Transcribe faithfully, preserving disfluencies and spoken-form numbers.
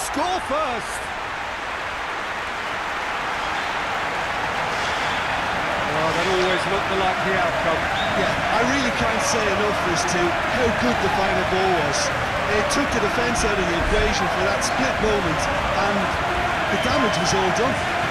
score first. Well, that always looked the likely outcome. Yeah, I really can't say enough as to how good the final ball was. It took the defence out of the equation for that split moment, and the damage was all done.